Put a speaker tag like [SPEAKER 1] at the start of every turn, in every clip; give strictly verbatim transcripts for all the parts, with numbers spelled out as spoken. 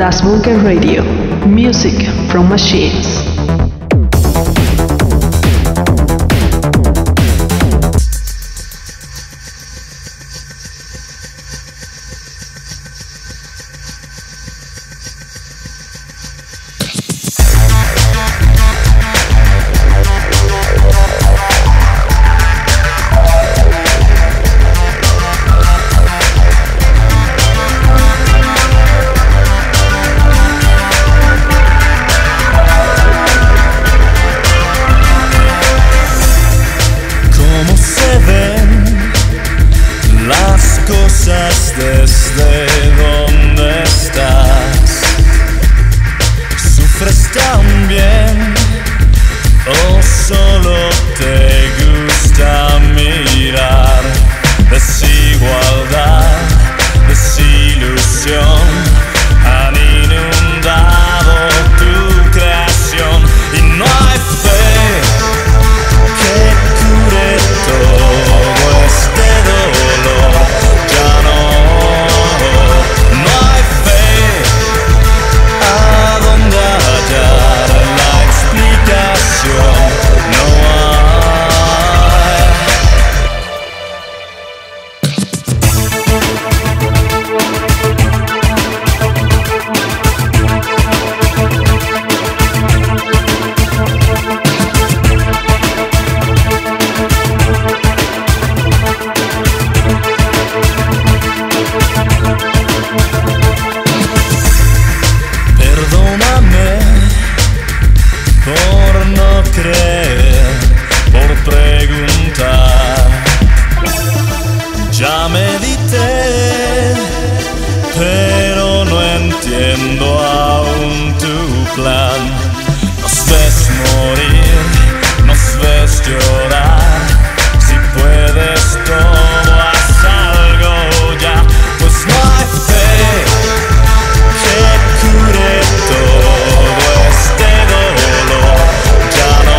[SPEAKER 1] Das Bunker Radio, music from machines.
[SPEAKER 2] Desde donde estás, sufres también o solo te gusta mirar. Desigualdad, desilusión han inundado tu creación y no hay fe que cure todo este dolor. Ya no ya medité, pero no entiendo aún tu plan. Nos ves morir, nos ves llorar. Si puedes todo, haz algo ya. Pues no hay fe que cure todo este dolor. Ya no,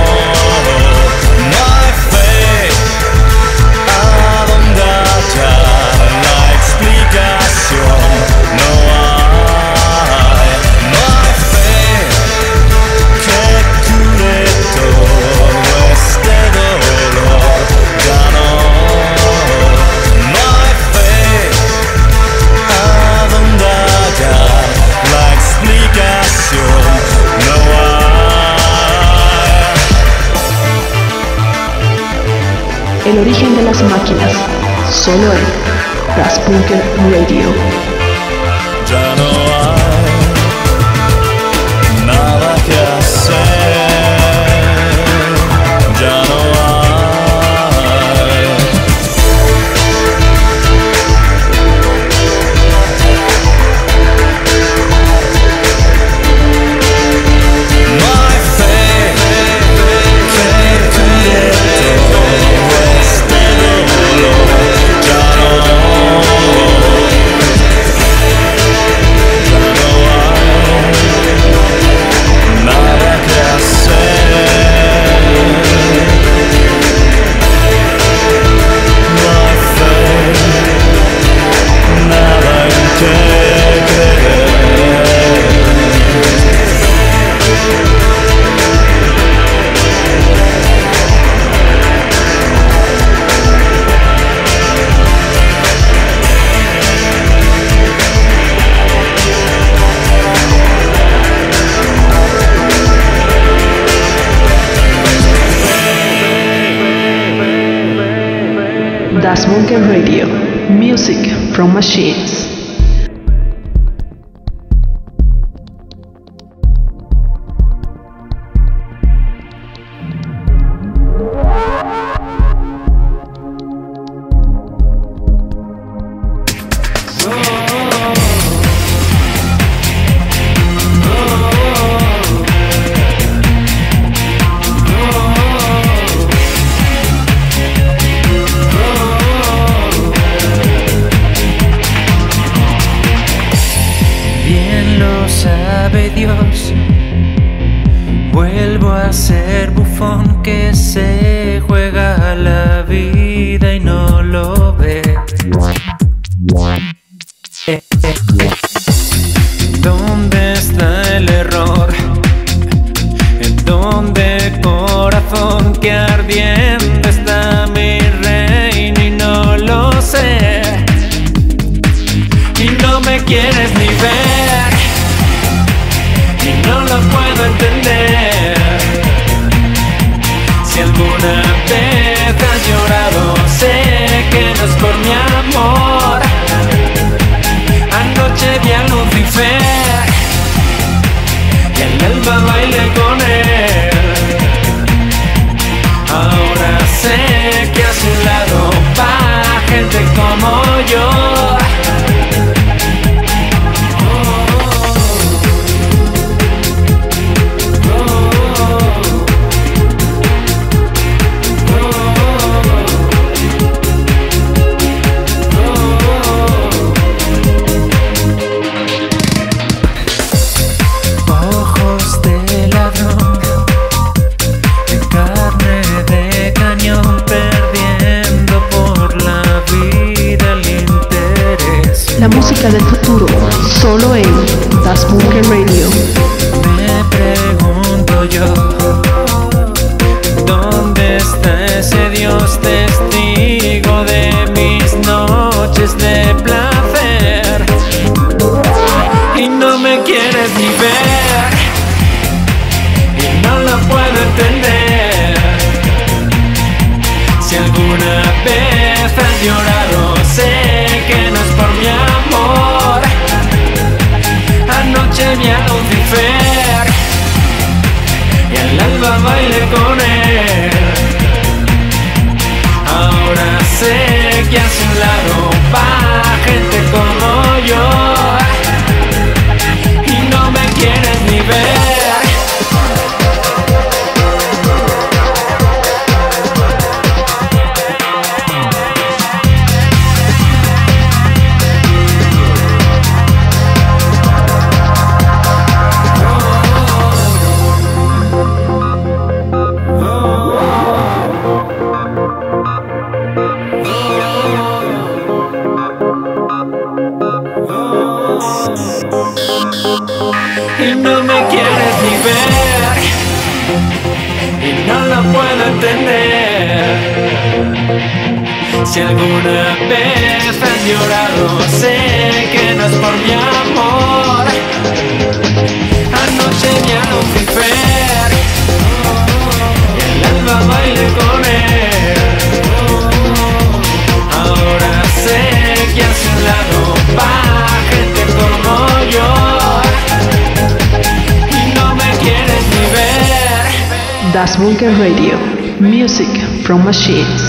[SPEAKER 2] no hay fe a dónde hallar la explicación. No hay, no hay fe que cure todo este dolor. Ya no, no hay fe a dónde hallar la explicación. No hay.
[SPEAKER 1] El origen de las máquinas, solo en Das Bunker Radio.
[SPEAKER 2] Ya no hay nada que hacer. Ya no hay. No hay fe que cure todo este dolor. Ya no, ya no hay nada que hacer. No hay fe, nada en que creer.
[SPEAKER 1] Das Bunker Radio, music from machines. música del futuro, solo en Das Bunker Radio.
[SPEAKER 3] Me pregunto yo, ¿dónde está ese Dios testigo de mis noches de placer? Y no me quieres ni ver, y no lo puedo entender. Si alguna vez has llorado, sé que no es por mi amor. Anoche vi a Lucifer y al alba bailé con él. Ahora sé que a su lado va gente como yo, y no me quieres ni ver. Y no me quieres ni ver, y no lo puedo entender. Si alguna vez has llorado, sé que no es por mi amor. Anoche vi a Lucifer y el alba bailé con él. Ahora sé que a su lado va gente como yo.
[SPEAKER 1] Das Bunker Radio, music from machines.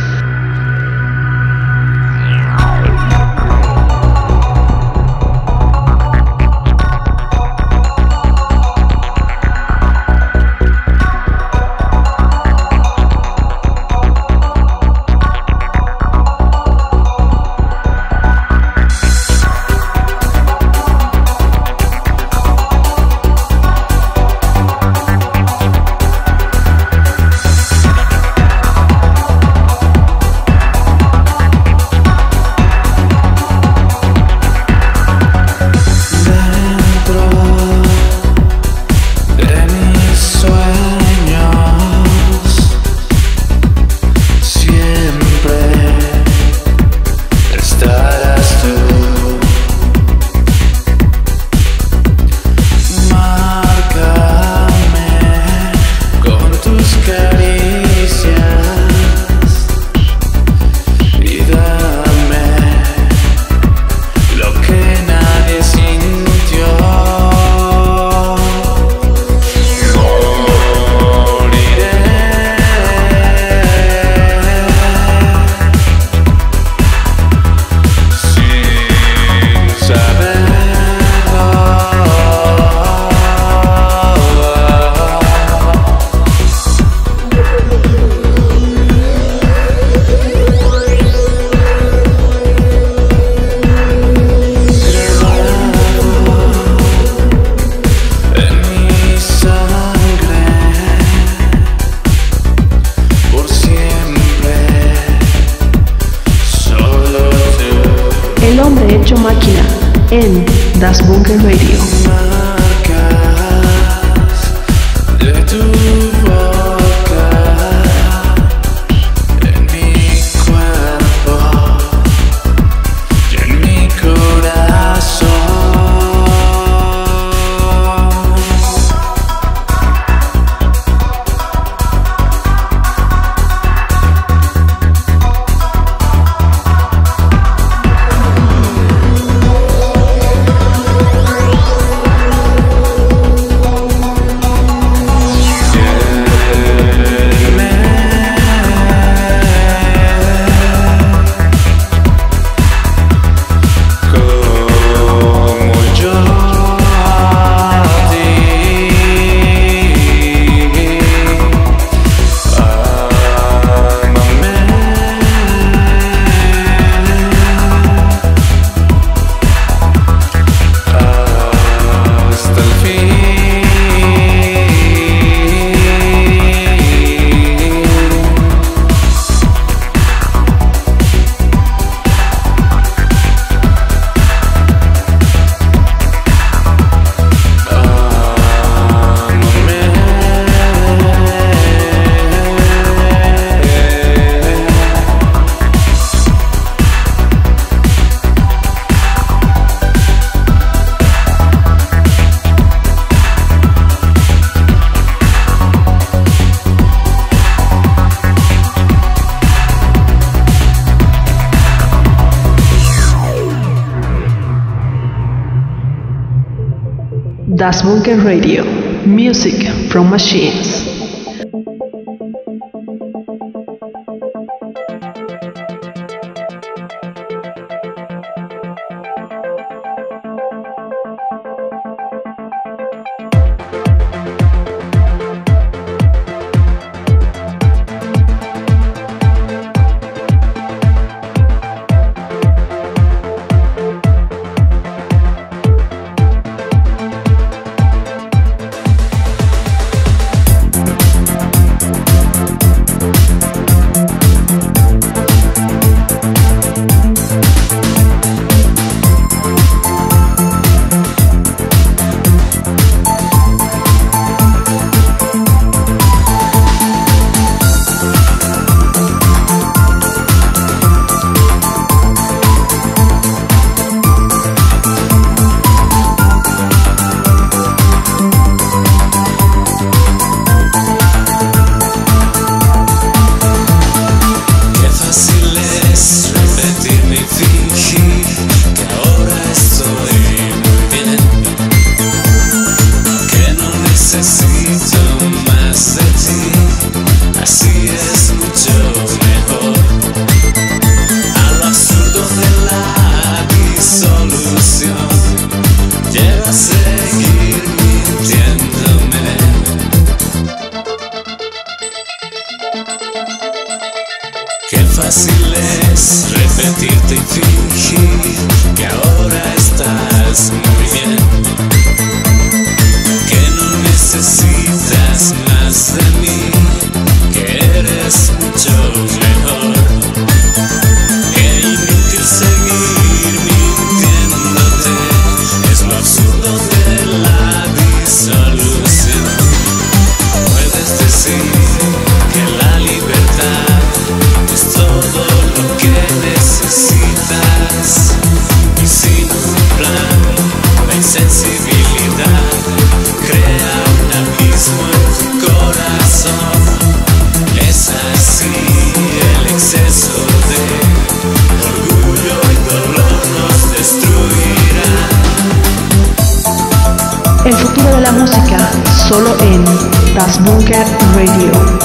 [SPEAKER 1] Máquina en Das Bunker Radio. Das Bunker Radio, music from machines.
[SPEAKER 3] Fácil es repetirte y fingir que ahora estás muy bien, que no necesitas más de mí, que eres mucho mejor. Es inútil seguir mintiéndote, es lo absurdo de la disolución. Puedes decir que la libertad es todo lo que necesitas, y sin un plan la insensibilidad crea un abismo en tu corazón. Es así, el exceso de orgullo y dolor nos destruirá.
[SPEAKER 1] El futuro de la música solo en Das Bunker Radio.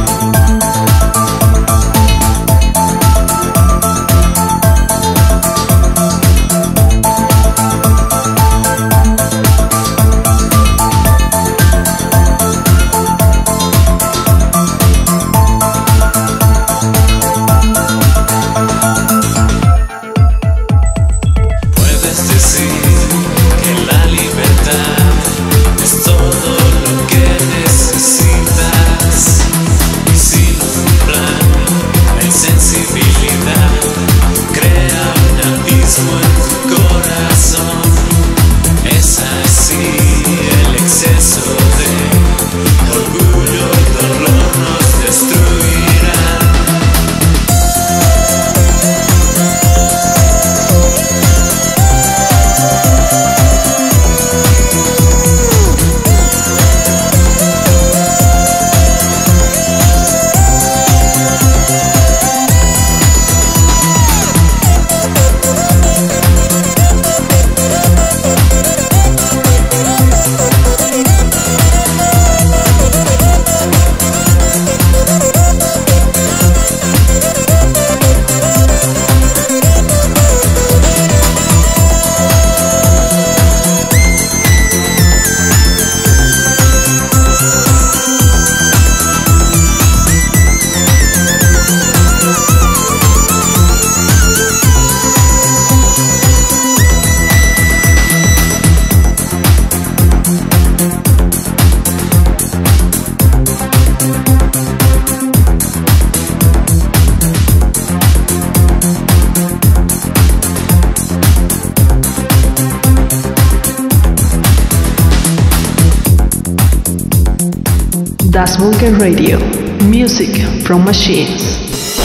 [SPEAKER 1] Das Bunker Radio, music from machines.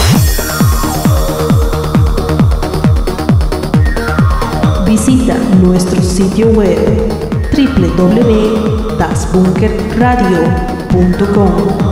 [SPEAKER 1] Visita nuestro sitio web w w w punto das bunker radio punto com.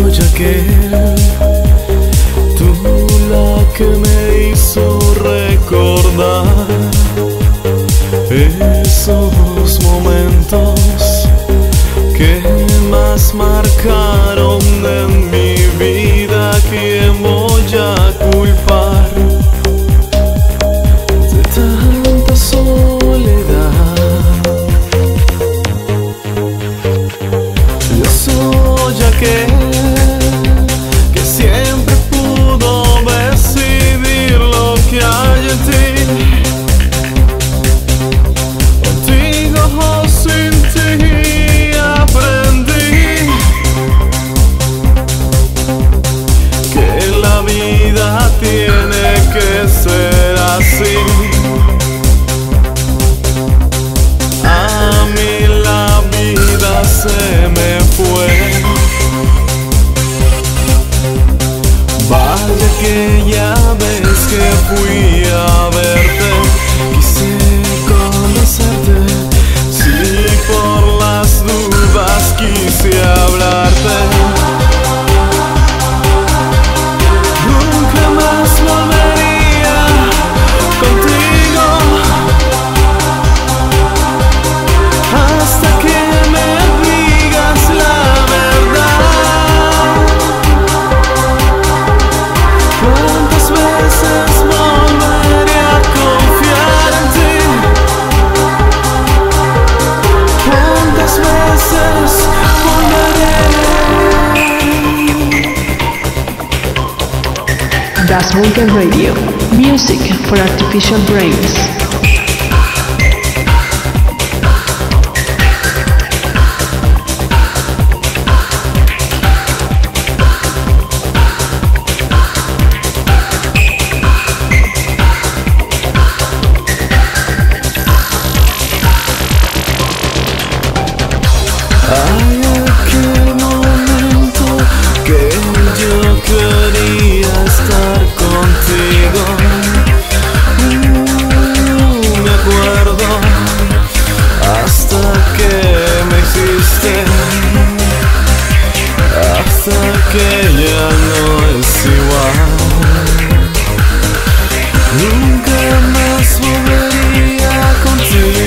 [SPEAKER 2] soy aquel, tú la que me hizo recordar esos momentos que más marcaron en mi vida. ¿Quién voy a culpar de tanta soledad? Yo soy aquel que siempre pudo decidir lo que hay en ti. Contigo o sin ti aprendí que la vida tiene que ser así. A mí la vida se me fue. Vaya que ya ves que fui a verte, quise conocerte, sí, por las dudas quise hablarte. Nunca más volvería contigo hasta que me digas la verdad. ¿Cuántas veces volveré a confiar en ti? ¿Cuántas veces volveré?
[SPEAKER 1] Das Bunker Radio, music for artificial brains.
[SPEAKER 2] Hay aquel momento que yo quería estar contigo. Mm, me acuerdo hasta que me hiciste, hasta que ya no es igual. Nunca más volvería contigo.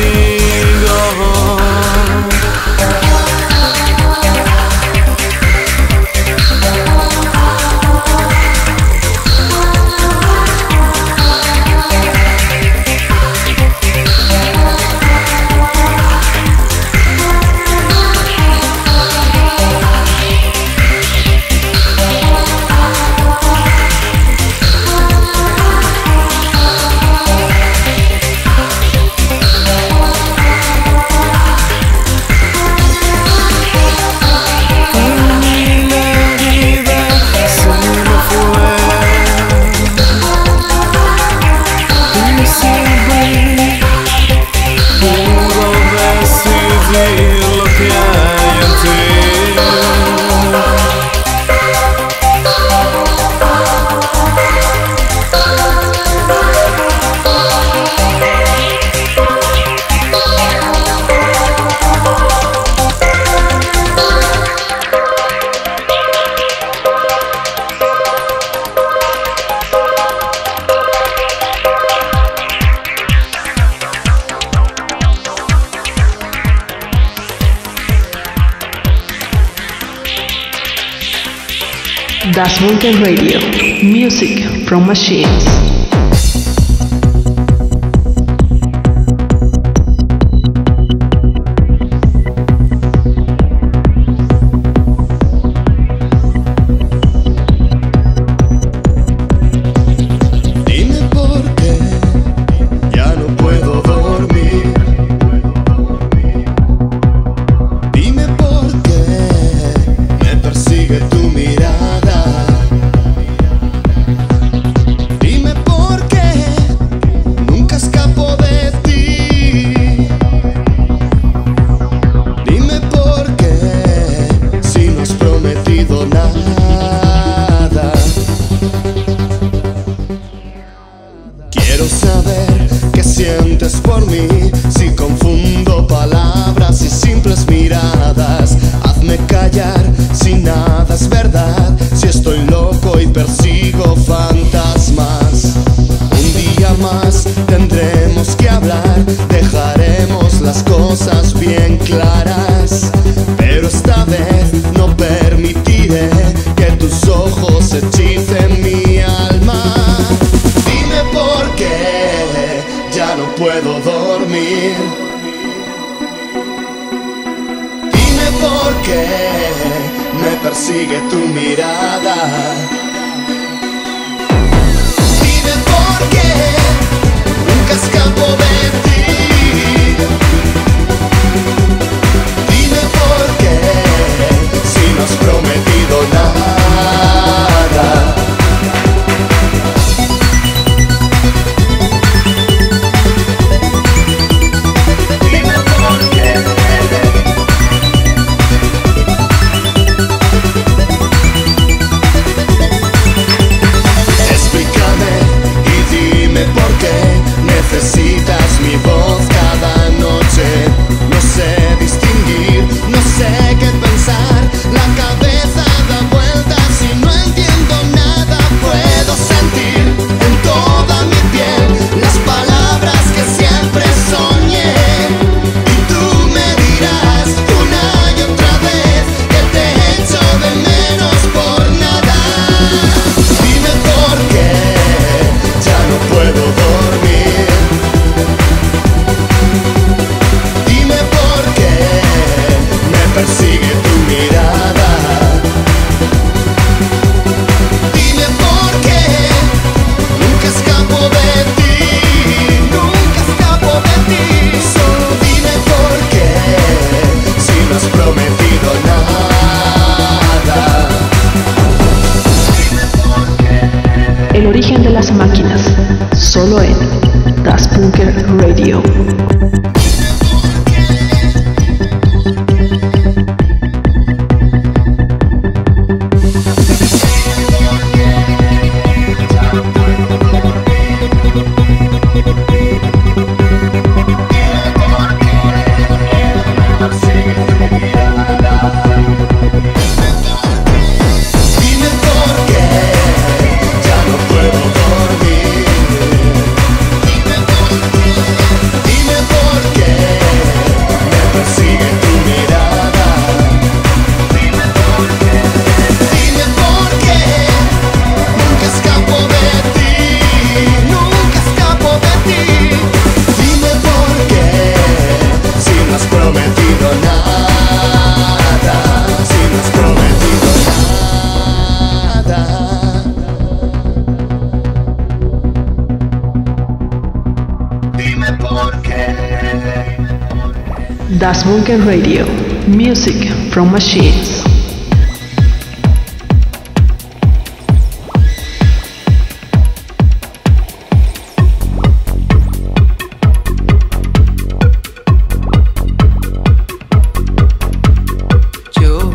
[SPEAKER 2] Lo que hay en ti.
[SPEAKER 1] Das Bunker Radio, music from machines.
[SPEAKER 2] Tu mirada, dime por
[SPEAKER 4] qué me persigue tu mirada. Dime por qué nunca escapo de ti. Dime por qué si no has prometido nada. Necesitas mi voz cada noche. No sé distinguir, no sé qué pensar. La cabeza da vueltas y no entiendo nada. Puedo sentir en toda mi piel las palabras que siempre soñé. Y tú me dirás una y otra vez que te echo de menos por nada. Dime por qué ya no puedo dormir. Dime por qué me persigue tu mirada. Dime por qué nunca escapo de ti. Nunca escapo de ti. Solo dime por qué si no has prometido nada. Dime por qué.
[SPEAKER 1] El origen de las máquinas, solo en Das Bunker Radio.
[SPEAKER 4] Dime por qué ya no puedo dormir. Dime por qué, dime por qué me persigue tu mirada. Dime por qué, dime por qué nunca escapo de ti. Nunca escapo de ti. Dime por qué si no has prometido nada. Si no has prometido nada. Dime por qué.
[SPEAKER 1] Das Bunker Radio, music from machines.
[SPEAKER 3] Yo,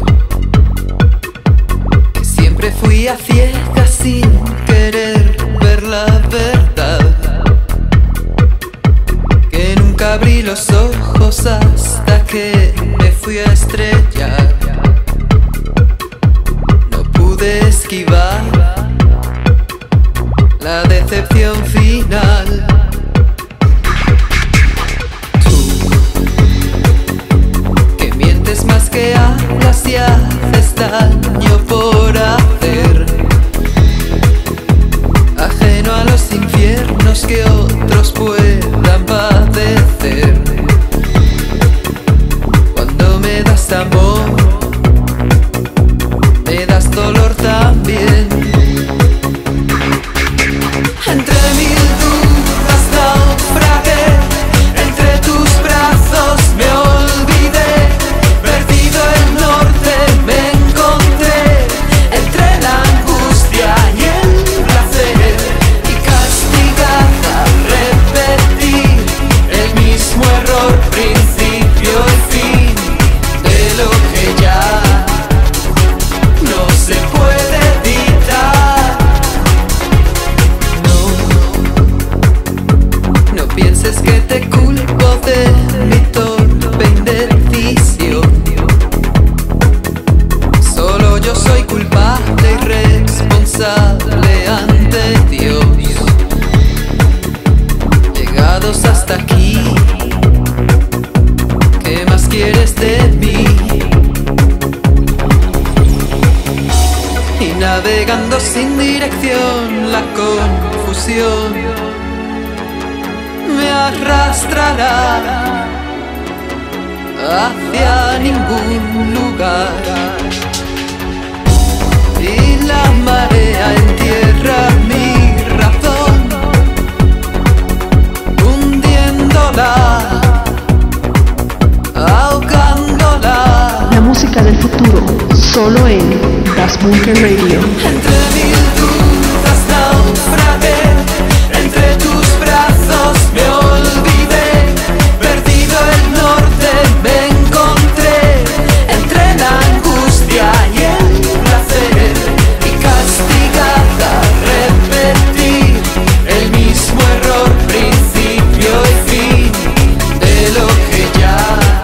[SPEAKER 3] que siempre fui a ciegas sin querer ver la verdad, que nunca abrí los ojos hasta que me fui a estrellar. No pude esquivar la decepción final. Tú, que mientes más que hablas y haces daño por hacer, ajeno a los infiernos que otros puedan padecer. Cuando me das amor, me das dolor también. Entre mil dudas naufragué, entre tus brazos me olvidé, perdido el norte me encontré, entre la angustia y el placer, y castigada repetir el mismo error, principio y fin de lo que ya no se puede evitar. No, no pienses que te culpo de mi torpe indecisión. Solo yo soy culpable y responsable ante Dios. Llegados hasta aquí, ¿qué más quieres de mí? Y navegando sin dirección, la confusión me arrastrará hacia ningún lugar.
[SPEAKER 1] solo en Das Bunker Radio.
[SPEAKER 3] Entre mil dudas naufragué, entre tus brazos me olvidé, perdido el norte me encontré, entre la angustia y el placer, y castigada repetí el mismo error, principio y fin de lo que ya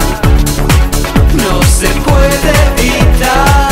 [SPEAKER 3] no se puede evitar.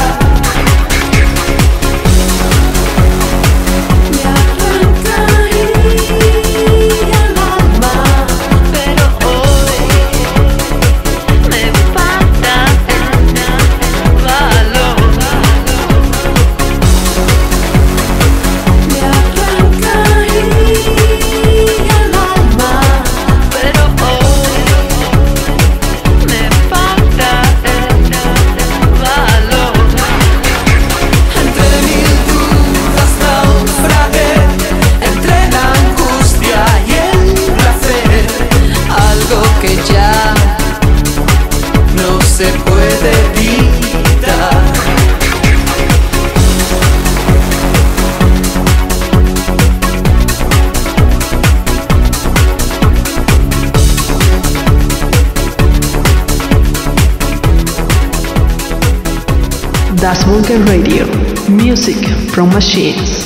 [SPEAKER 1] Das Bunker Radio, music from machines.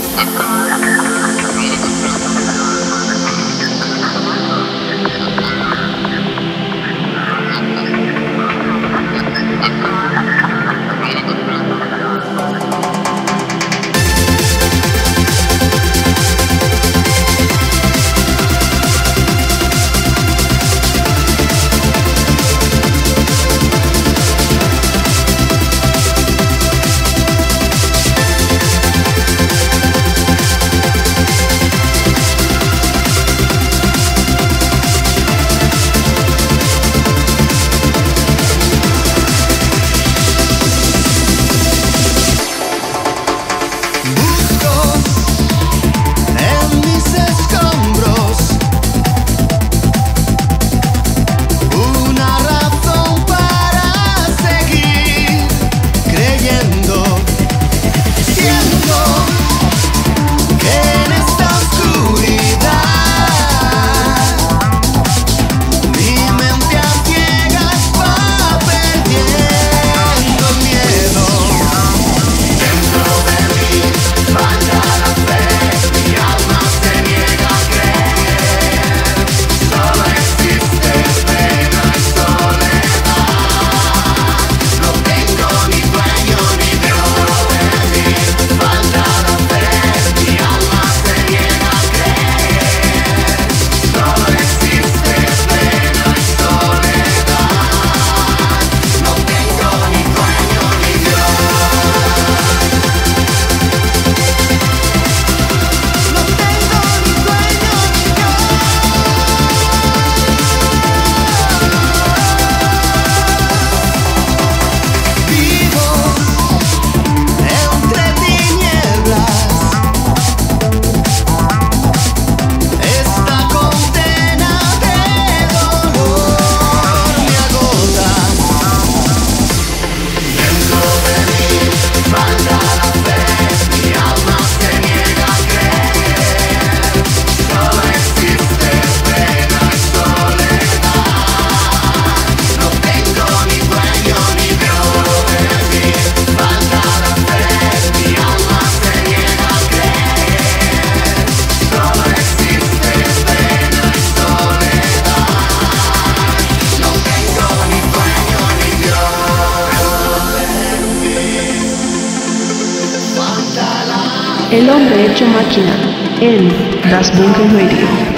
[SPEAKER 1] El hombre hecho máquina en Das Bunker Radio.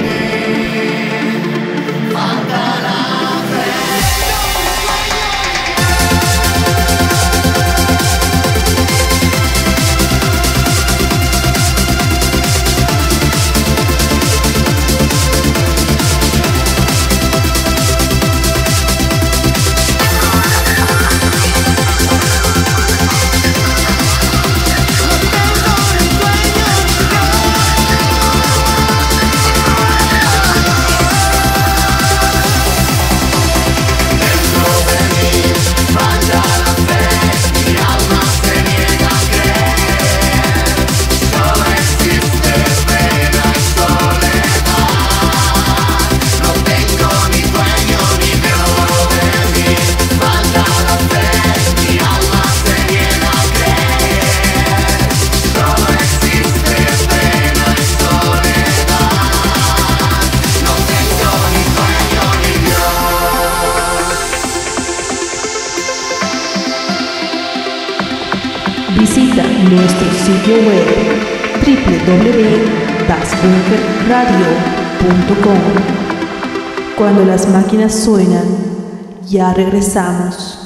[SPEAKER 1] Visita nuestro sitio web doble u doble u doble u punto das bunker radio punto com. Cuando las máquinas suenan, ya regresamos.